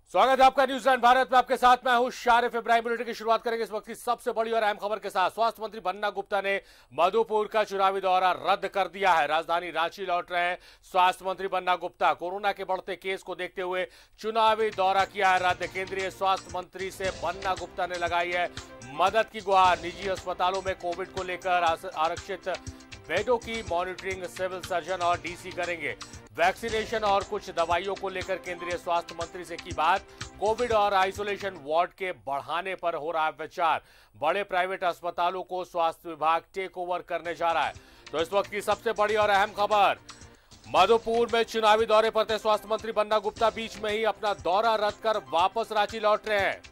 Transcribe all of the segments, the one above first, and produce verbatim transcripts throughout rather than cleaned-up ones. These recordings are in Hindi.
स्वागत है आपका न्यूज नाइन भारत में। आपके साथ मैं हूं शारिफ इब्राहिम। बुलेटिन की शुरुआत करेंगे इस वक्त की सबसे बड़ी और अहम खबर के साथ। स्वास्थ्य मंत्री बन्ना गुप्ता ने मधुपुर का चुनावी दौरा रद्द कर दिया है। राजधानी रांची लौट रहे हैं स्वास्थ्य मंत्री बन्ना गुप्ता। कोरोना के बढ़ते केस को देखते हुए चुनावी दौरा किया है रद्द। केंद्रीय स्वास्थ्य मंत्री से बन्ना गुप्ता ने लगाई है मदद की गुहार। निजी अस्पतालों में कोविड को लेकर आरक्षित बेडों की मॉनिटरिंग सिविल सर्जन और डीसी करेंगे। वैक्सीनेशन और कुछ दवाइयों को लेकर केंद्रीय स्वास्थ्य मंत्री से की बात। कोविड और आइसोलेशन वार्ड के बढ़ाने पर हो रहा है विचार। बड़े प्राइवेट अस्पतालों को स्वास्थ्य विभाग टेक ओवर करने जा रहा है। तो इस वक्त की सबसे बड़ी और अहम खबर, मधुपुर में चुनावी दौरे पर थे स्वास्थ्य मंत्री बन्ना गुप्ता। बीच में ही अपना दौरा रद्द कर वापस रांची लौट रहे हैं।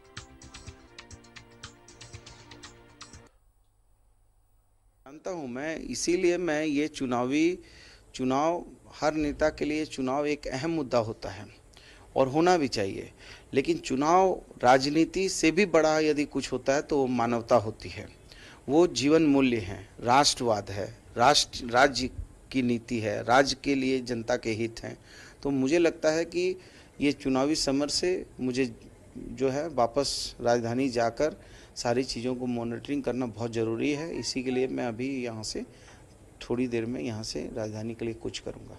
जानता हूं मैं, इसीलिए मैं ये चुनावी चुनाव हर नेता के लिए चुनाव एक अहम मुद्दा होता है और होना भी चाहिए। लेकिन चुनाव राजनीति से भी बड़ा यदि कुछ होता है तो वो मानवता होती है, वो जीवन मूल्य हैं, राष्ट्रवाद है, राष्ट्र राज्य की नीति है, राज्य के लिए जनता के हित हैं। तो मुझे लगता है कि ये चुनावी समर से मुझे जो है वापस राजधानी जाकर सारी चीज़ों को मॉनिटरिंग करना बहुत ज़रूरी है। इसी के लिए मैं अभी यहाँ से थोड़ी देर में यहाँ से राजधानी के लिए कुछ करूँगा।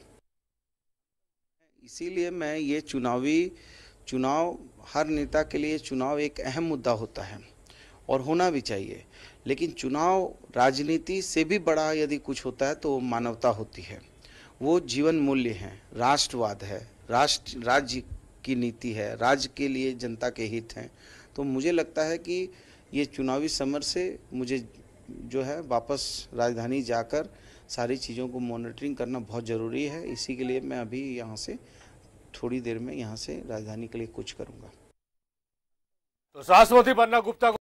इसीलिए मैं ये चुनावी चुनाव हर नेता के लिए चुनाव एक अहम मुद्दा होता है और होना भी चाहिए। लेकिन चुनाव राजनीति से भी बड़ा यदि कुछ होता है तो वो मानवता होती है, वो जीवन मूल्य हैं, राष्ट्रवाद है, राष्ट्र राज्य की नीति है, राज्य के लिए जनता के हित हैं। तो मुझे लगता है कि ये चुनावी समर से मुझे जो है वापस राजधानी जाकर सारी चीज़ों को मॉनिटरिंग करना बहुत ज़रूरी है। इसी के लिए मैं अभी यहाँ से थोड़ी देर में यहाँ से राजधानी के लिए कुछ करूँगा। तो स्वास्थ्य मंत्री बन्ना गुप्ता